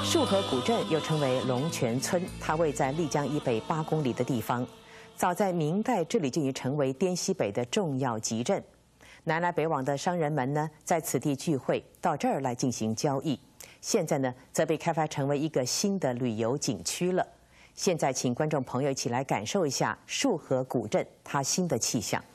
束河古镇又称为龙泉村，它位在丽江以北8公里的地方。早在明代，这里就已成为滇西北的重要集镇。南来北往的商人们呢，在此地聚会，到这儿来进行交易。现在呢，则被开发成为一个新的旅游景区了。现在，请观众朋友一起来感受一下束河古镇它新的气象。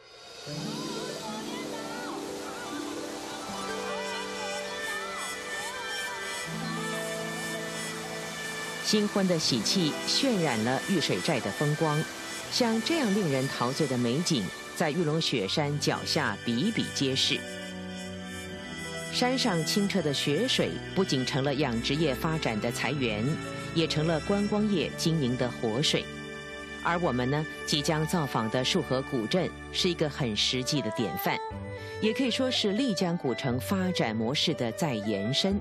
新婚的喜气渲染了玉水寨的风光，像这样令人陶醉的美景，在玉龙雪山脚下比比皆是。山上清澈的雪水不仅成了养殖业发展的财源，也成了观光业经营的活水。而我们呢，即将造访的束河古镇是一个很实际的典范，也可以说是丽江古城发展模式的再延伸。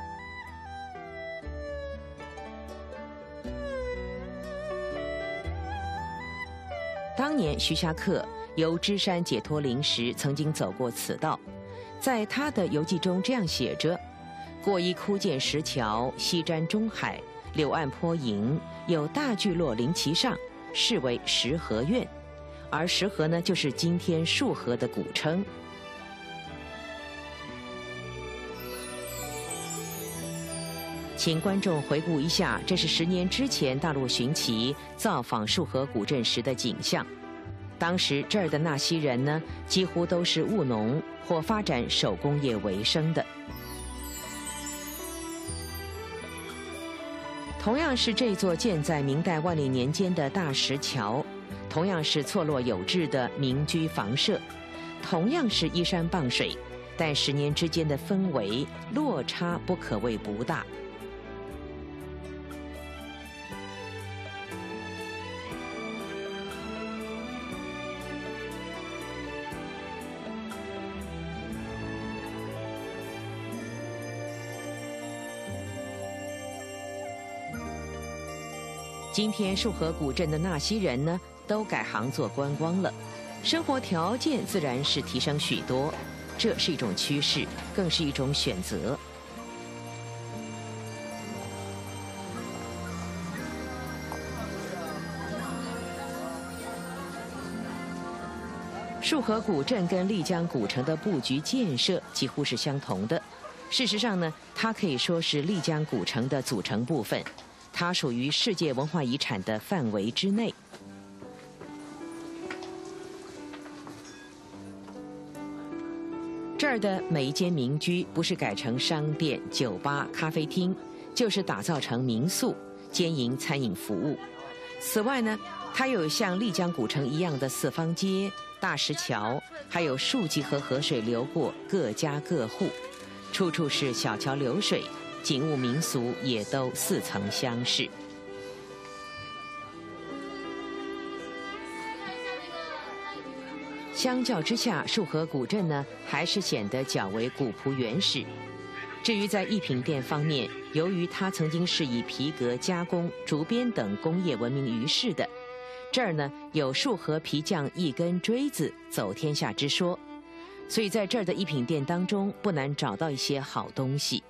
当年徐霞客由芝山解脱灵时曾经走过此道，在他的游记中这样写着：“过一枯涧石桥，西瞻中海，柳岸颇盈，有大聚落临其上，是为石河苑。”而石河呢，就是今天束河的古称。 请观众回顾一下，这是10年之前大陆寻奇造访束河古镇时的景象。当时这儿的纳西人呢，几乎都是务农或发展手工业为生的。同样是这座建在明代万历年间的大石桥，同样是错落有致的民居房舍，同样是依山傍水，但10年之间的氛围落差不可谓不大。 今天束河古镇的纳西人呢，都改行做观光了，生活条件自然是提升许多，这是一种趋势，更是一种选择。束河古镇跟丽江古城的布局建设几乎是相同的，事实上呢，它可以说是丽江古城的组成部分。 它属于世界文化遗产的范围之内。这儿的每一间民居，不是改成商店、酒吧、咖啡厅，就是打造成民宿，兼营餐饮服务。此外呢，它有像丽江古城一样的四方街、大石桥，还有数几河河水流过，各家各户，处处是小桥流水。 景物民俗也都似曾相识。相较之下，束河古镇呢，还是显得较为古朴原始。至于在艺品店方面，由于它曾经是以皮革加工、竹编等工业闻名于世的，这儿呢有束河皮匠一根锥子走天下之说，所以在这儿的艺品店当中，不难找到一些好东西。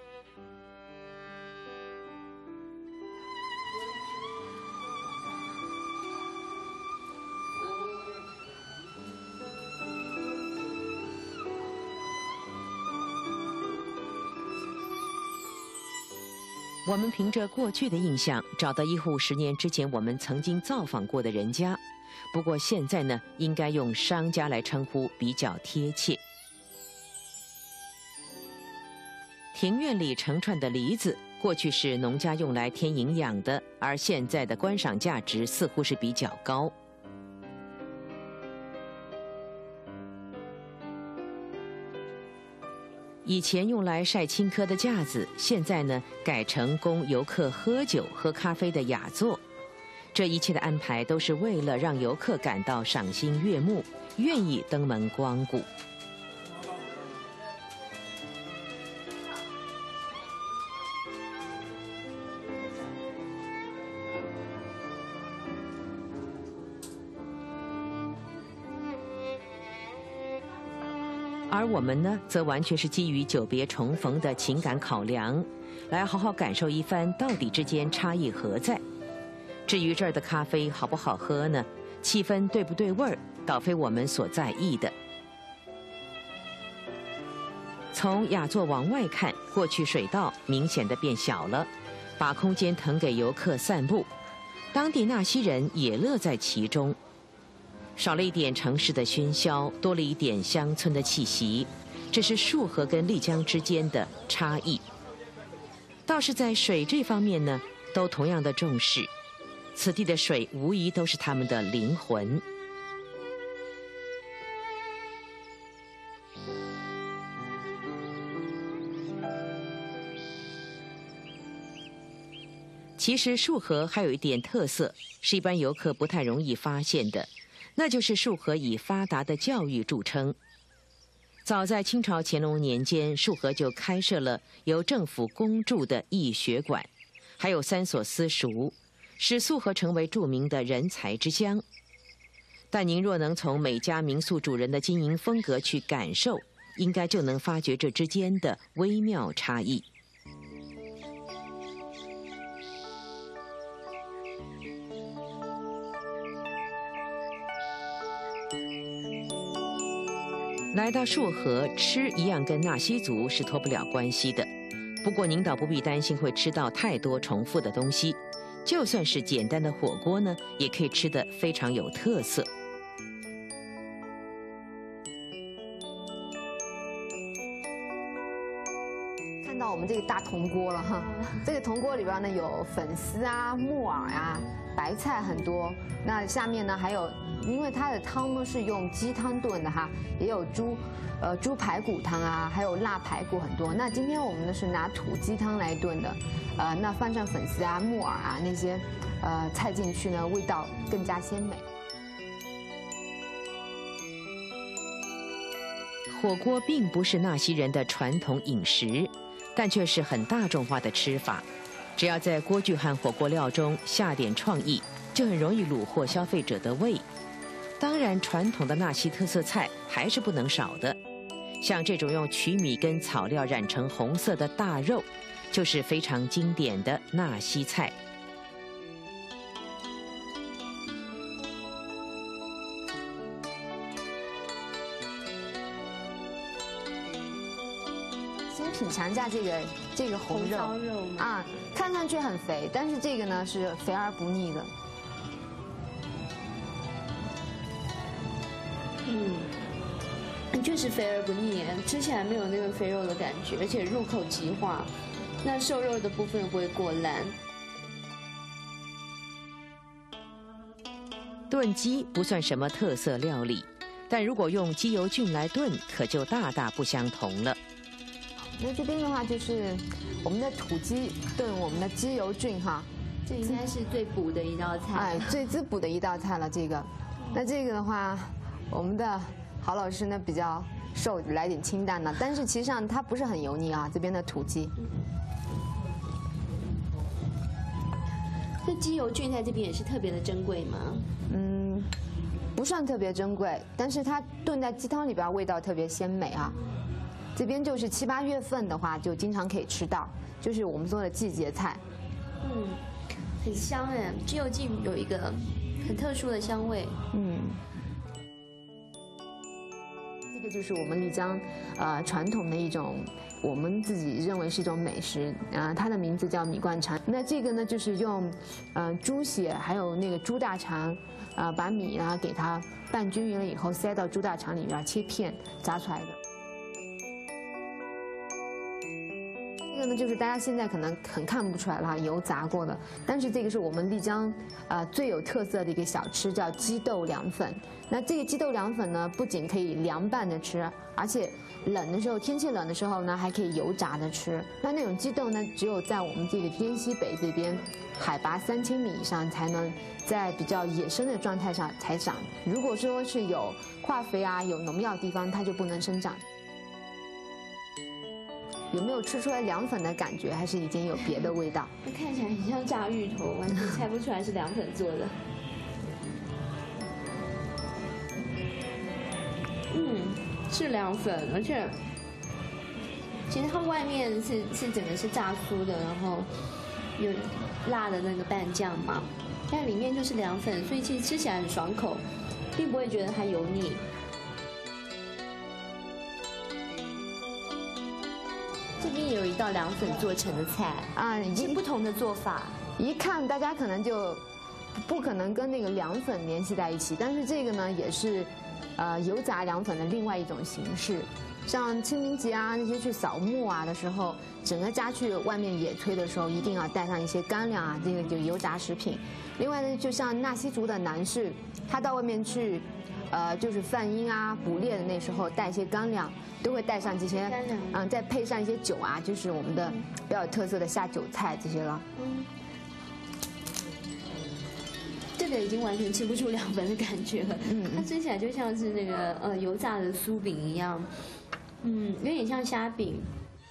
我们凭着过去的印象，找到一户10年之前我们曾经造访过的人家。不过现在呢，应该用商家来称呼比较贴切。庭院里成串的梨子，过去是农家用来添营养的，而现在的观赏价值似乎是比较高。 以前用来晒青稞的架子，现在呢改成供游客喝酒、喝咖啡的雅座。这一切的安排都是为了让游客感到赏心悦目，愿意登门光顾。 而我们呢，则完全是基于久别重逢的情感考量，来好好感受一番到底之间差异何在。至于这儿的咖啡好不好喝呢？气氛对不对味儿，倒非我们所在意的。从雅座往外看，过去水道明显的变小了，把空间腾给游客散步，当地纳西人也乐在其中。少了一点城市的喧嚣，多了一点乡村的气息，这是束河跟丽江之间的差异。倒是在水这方面呢，都同样的重视。此地的水无疑都是他们的灵魂。其实束河还有一点特色，是一般游客不太容易发现的，那就是束河以发达的教育著称。早在清朝乾隆年间，束河就开设了由政府公助的义学馆，还有3所私塾，使束河成为著名的人才之乡。但您若能从每家民宿主人的经营风格去感受，应该就能发觉这之间的微妙差异。来到束河，吃一样跟纳西族是脱不了关系的。不过您倒不必担心会吃到太多重复的东西，就算是简单的火锅呢，也可以吃得非常有特色。 看到我们这个大铜锅了哈，这个铜锅里边呢有粉丝啊、木耳啊、白菜很多。那下面呢还有，因为它的汤呢是用鸡汤炖的哈，也有猪排骨汤啊，还有辣排骨很多。那今天我们呢是拿土鸡汤来炖的，那放上粉丝啊、木耳啊那些菜进去呢，味道更加鲜美。 火锅并不是纳西人的传统饮食，但却是很大众化的吃法。只要在锅具和火锅料中下点创意，就很容易虏获消费者的胃。当然，传统的纳西特色菜还是不能少的，像这种用曲米跟草料染成红色的大肉，就是非常经典的纳西菜。 先品尝一下这个红肉啊，看上去很肥，但是这个呢是肥而不腻的。 确实肥而不腻，吃起来没有那个肥肉的感觉，而且入口即化。那瘦肉的部分又不会过烂。 炖鸡不算什么特色料理，但如果用鸡油菌来炖，可就大大不相同了。 那这边的话就是我们的土鸡炖我们的鸡油菌哈， 这应该是最补的一道菜。 哎，最滋补的一道菜了这个。那这个的话，我们的郝老师呢比较瘦，来点清淡的，但是其实上它不是很油腻啊。这边的土鸡， 这鸡油菌在这边也是特别的珍贵吗？ 不算特别珍贵，但是它炖在鸡汤里边味道特别鲜美啊。这边就是7、8月份的话，就经常可以吃到，就是我们说的季节菜。 很香哎，鸡油菌有一个很特殊的香味。 这个就是我们丽江传统的一种，我们自己认为是一种美食它的名字叫米灌肠。那这个呢，就是用猪血还有那个猪大肠把米呢给它拌均匀了以后，塞到猪大肠里面切片炸出来的。这个呢，就是大家现在可能很看不出来了，油炸过的。但是这个是我们丽江最有特色的一个小吃，叫鸡豆凉粉。那这个鸡豆凉粉呢，不仅可以凉拌着吃，而且冷的时候，天气冷的时候呢，还可以油炸着吃。那种鸡豆呢，只有在我们这个滇西北这边，海拔3000米以上才能在比较野生的状态上才长。如果说是有化肥啊、有农药的地方，它就不能生长。有没有吃出来凉粉的感觉，还是已经有别的味道？ 它看起来很像炸芋头，完全猜不出来是凉粉做的。 是凉粉，而且其实它外面是整个是炸酥的，然后有辣的那个拌酱嘛，但里面就是凉粉，所以其实吃起来很爽口，并不会觉得它油腻。这边也有一道凉粉做成的菜啊，是不同的做法。 一看大家可能就不可能跟那个凉粉联系在一起，但是这个呢也是，油炸凉粉的另外一种形式。像清明节啊那些去扫墓啊的时候，整个家去外面野炊的时候，一定要带上一些干粮啊，这个就油炸食品。另外呢，就像纳西族的男士，他到外面去，就是贩鹰啊、捕猎的那时候带一些干粮。都会带上这些，再配上一些酒啊，就是我们的比较有特色的下酒菜这些了。 这个已经完全吃不出凉粉的感觉了，它吃起来就像是那个油炸的酥饼一样，有点像虾饼。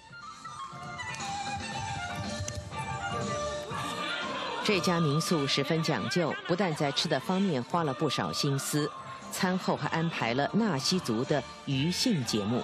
这家民宿十分讲究，不但在吃的方面花了不少心思。餐后还安排了纳西族的娱性节目。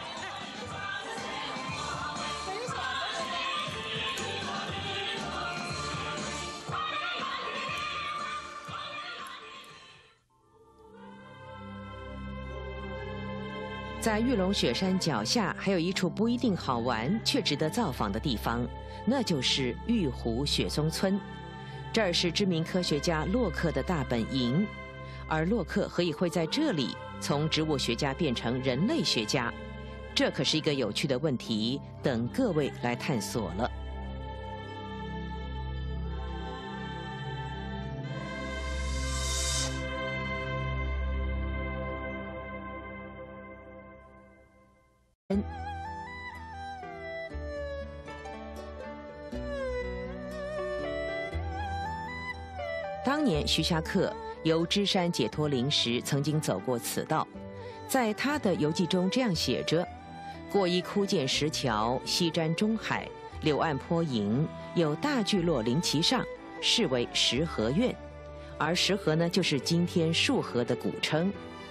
在玉龙雪山脚下，还有一处不一定好玩却值得造访的地方，那就是玉湖雪松村。这儿是知名科学家洛克的大本营。而洛克何以会在这里从植物学家变成人类学家？这可是一个有趣的问题，等各位来探索了。当年徐霞客游芝山解脱林时曾经走过此道，在他的游记中这样写着：过一枯涧石桥，西瞻中海，柳岸颇盈，有大聚落临其上，是为石河院。而石河呢，就是今天束河的古称。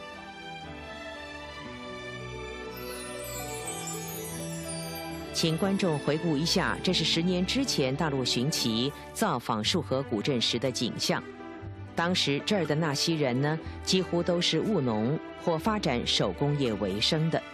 请观众回顾一下，这是10年之前大陆寻奇造访束河古镇时的景象。当时这儿的纳西人呢，几乎都是务农或发展手工业为生的。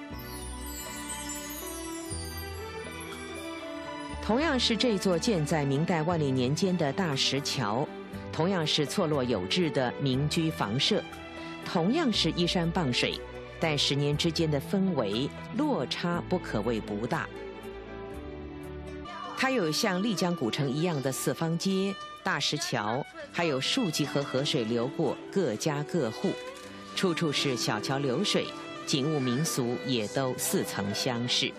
同样是这座建在明代万历年间的大石桥，同样是错落有致的民居房舍，同样是依山傍水，但10年之间的氛围落差不可谓不大。它有像丽江古城一样的四方街、大石桥，还有数几河河水流过，各家各户，处处是小桥流水，景物民俗也都似曾相识。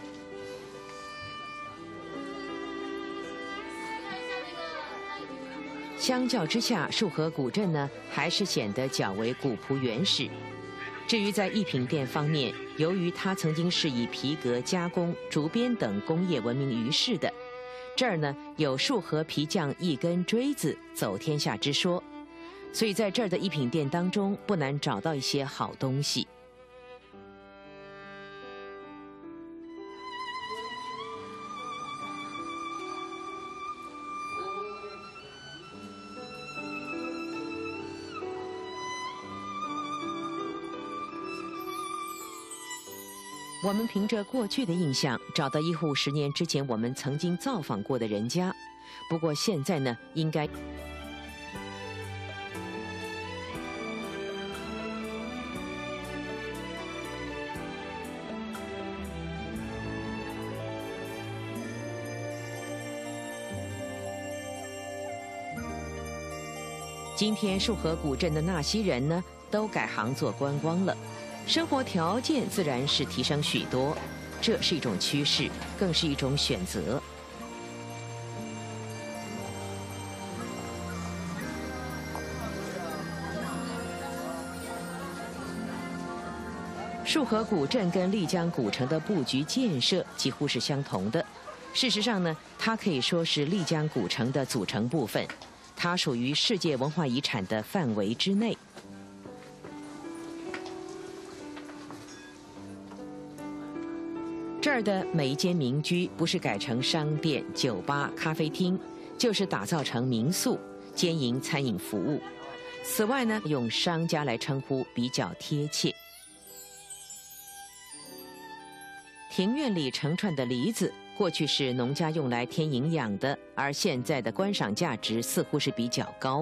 相较之下，束河古镇呢，还是显得较为古朴原始。至于在艺品店方面，由于它曾经是以皮革加工、竹编等工业闻名于世的。这儿呢有束河皮匠一根锥子走天下之说，所以在这儿的艺品店当中不难找到一些好东西。我们凭着过去的印象，找到一户10年之前我们曾经造访过的人家。不过现在呢，应该今天束河古镇的纳西人呢，都改行做观光了。生活条件自然是提升许多，这是一种趋势，更是一种选择。束河古镇跟丽江古城的布局建设几乎是相同的。事实上呢，它可以说是丽江古城的组成部分，它属于世界文化遗产的范围之内。 这儿的每一间民居不是改成商店、酒吧、咖啡厅，就是打造成民宿，兼营餐饮服务。此外呢，用商家来称呼比较贴切。庭院里成串的梨子，过去是农家用来添营养的，而现在的观赏价值似乎是比较高。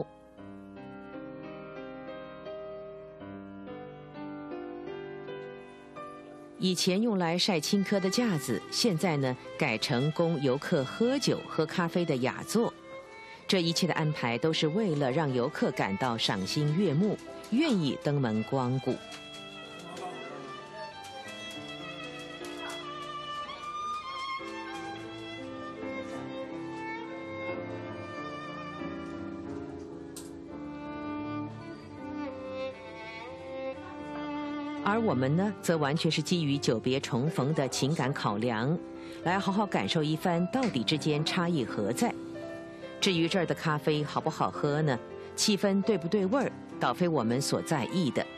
以前用来晒青稞的架子，现在呢改成供游客喝酒、喝咖啡的雅座。这一切的安排都是为了让游客感到赏心悦目，愿意登门光顾。而我们呢，则完全是基于久别重逢的情感考量，来好好感受一番到底之间差异何在。至于这儿的咖啡好不好喝呢？气氛对不对味儿，倒非我们所在意的。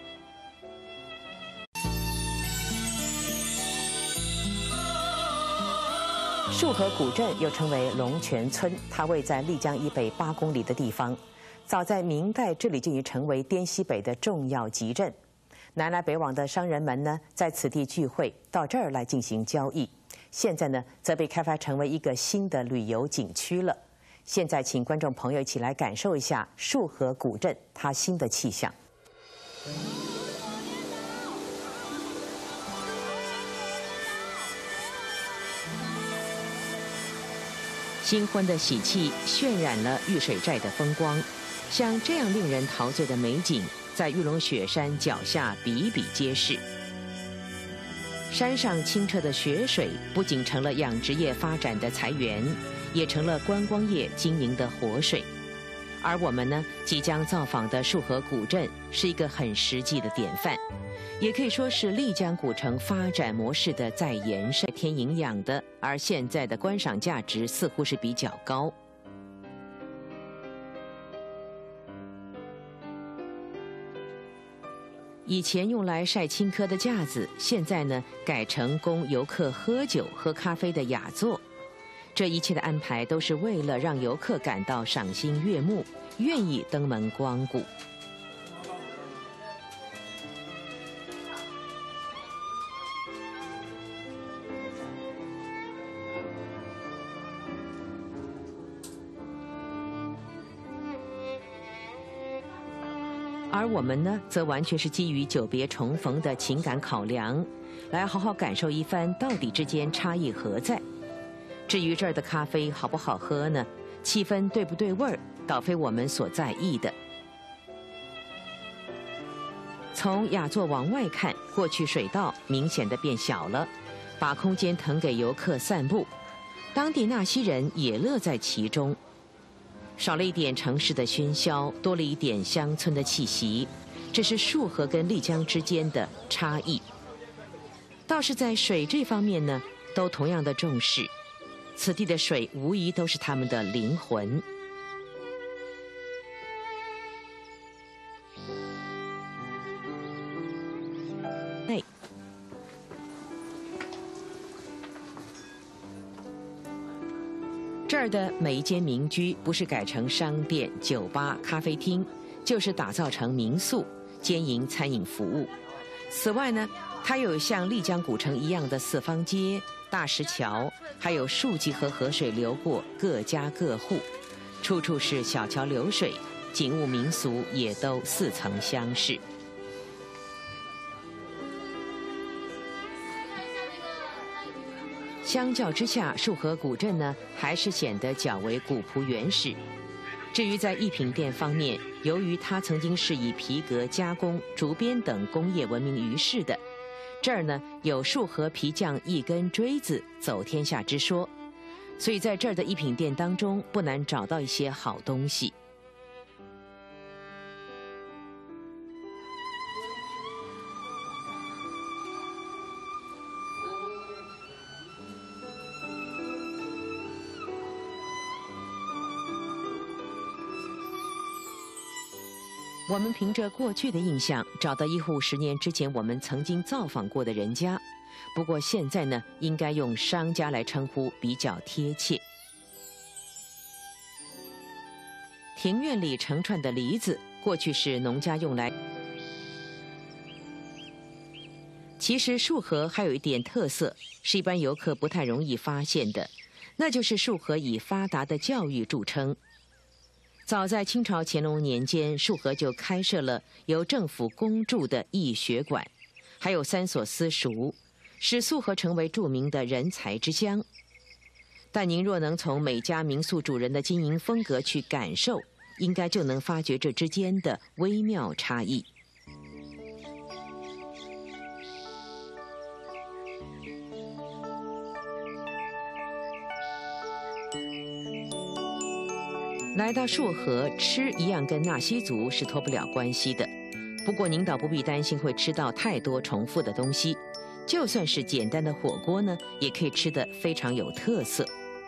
束河古镇又称为龙泉村，它位在丽江以北8公里的地方。早在明代，这里就已成为滇西北的重要集镇。南来北往的商人们呢，在此地聚会，到这儿来进行交易。现在呢，则被开发成为一个新的旅游景区了。现在，请观众朋友一起来感受一下束河古镇它新的气象。新婚的喜气渲染了玉水寨的风光，像这样令人陶醉的美景，在玉龙雪山脚下比比皆是。山上清澈的雪水不仅成了养殖业发展的财源，也成了观光业经营的活水。而我们呢，即将造访的束河古镇是一个很实际的典范，也可以说是丽江古城发展模式的再延伸，添营养的，而现在的观赏价值似乎是比较高。以前用来晒青稞的架子，现在呢改成供游客喝酒、喝咖啡的雅座。这一切的安排都是为了让游客感到赏心悦目，愿意登门光顾。而我们呢，则完全是基于久别重逢的情感考量，来好好感受一番到底之间差异何在。至于这儿的咖啡好不好喝呢？气氛对不对味儿，倒非我们所在意的。从雅座往外看，过去水道明显的变小了，把空间腾给游客散步，当地纳西人也乐在其中。少了一点城市的喧嚣，多了一点乡村的气息，这是束河跟丽江之间的差异。倒是在水这方面呢，都同样的重视。此地的水无疑都是他们的灵魂。这儿的每一间民居不是改成商店、酒吧、咖啡厅，就是打造成民宿，兼营餐饮服务。此外呢，它有像丽江古城一样的四方街、大石桥，还有数几河河水流过，各家各户，处处是小桥流水，景物民俗也都似曾相识。相较之下，束河古镇呢，还是显得较为古朴原始。至于在艺品店方面，由于它曾经是以皮革加工、竹编等工业闻名于世的，这儿呢有束河皮匠一根锥子走天下之说，所以在这儿的艺品店当中，不难找到一些好东西。我们凭着过去的印象，找到一户10年之前我们曾经造访过的人家， 不过现在呢，应该用商家来称呼比较贴切。庭院里成串的梨子，过去是农家用来。其实束河还有一点特色，是一般游客不太容易发现的，那就是束河以发达的教育著称。早在清朝乾隆年间，束河就开设了由政府公助的义学馆，还有3所私塾，使束河成为著名的人才之乡。但您若能从每家民宿主人的经营风格去感受，应该就能发觉这之间的微妙差异。来到束河，吃一样跟纳西族是脱不了关系的。不过您倒不必担心会吃到太多重复的东西，就算是简单的火锅呢，也可以吃得非常有特色。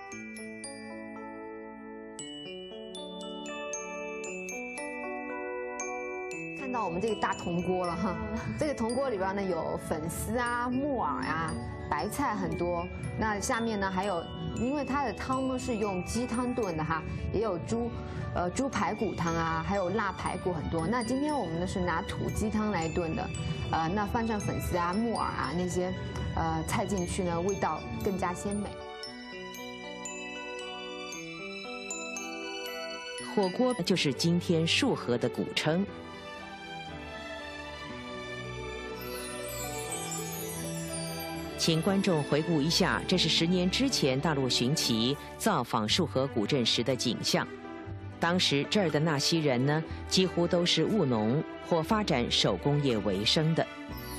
看到我们这个大铜锅了哈，这个铜锅里边呢有粉丝啊、木耳啊、白菜很多。那下面呢还有，因为它的汤呢是用鸡汤炖的哈，也有猪排骨汤啊，还有辣排骨很多。那今天我们呢是拿土鸡汤来炖的，那放上粉丝啊、木耳啊那些菜进去呢，味道更加鲜美。 火锅就是今天束河的古称。请观众回顾一下，这是10年之前大陆巡奇造访束河古镇时的景象。当时这儿的纳西人呢，几乎都是务农或发展手工业为生的。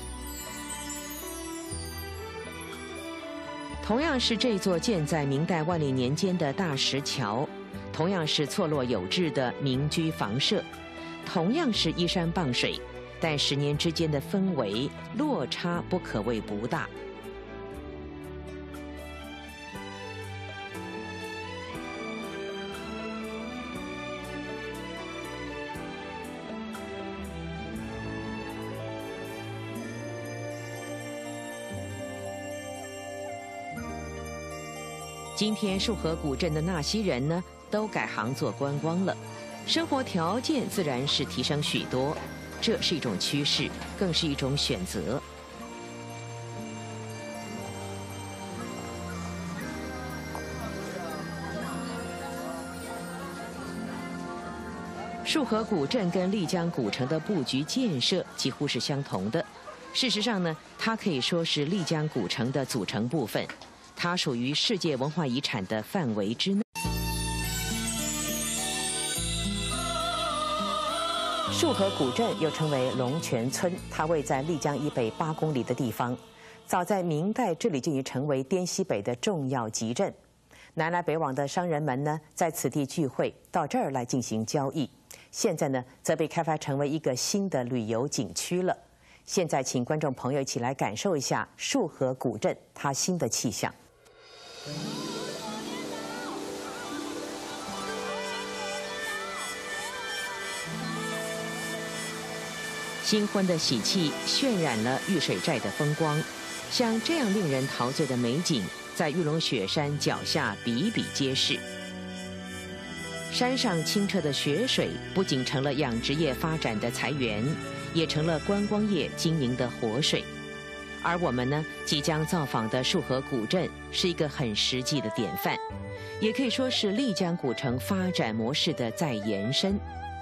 同样是这座建在明代万历年间的大石桥，同样是错落有致的民居房舍，同样是依山傍水，但10年之间的氛围落差不可谓不大。今天束河古镇的纳西人呢，都改行做观光了，生活条件自然是提升许多，这是一种趋势，更是一种选择。束河古镇跟丽江古城的布局建设几乎是相同的，事实上呢，它可以说是丽江古城的组成部分。它属于世界文化遗产的范围之内。束河古镇又称为龙泉村，它位在丽江以北8公里的地方。早在明代，这里就已成为滇西北的重要集镇。南来北往的商人们呢，在此地聚会，到这儿来进行交易。现在呢，则被开发成为一个新的旅游景区了。现在，请观众朋友一起来感受一下束河古镇它新的气象。新婚的喜气渲染了玉水寨的风光，像这样令人陶醉的美景，在玉龙雪山脚下比比皆是。山上清澈的雪水不仅成了养殖业发展的财源，也成了观光业经营的活水。而我们呢，即将造访的束河古镇是一个很实际的典范，也可以说是丽江古城发展模式的再延伸。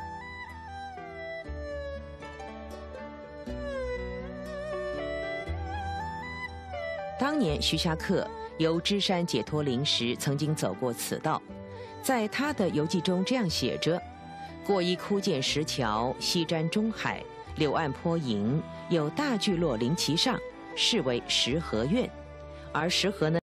当年徐霞客游芝山解脱林时，曾经走过此道，在他的游记中这样写着：过一枯涧石桥，西瞻中海，柳岸颇盈，有大聚落临其上，是为石河苑。而石河呢，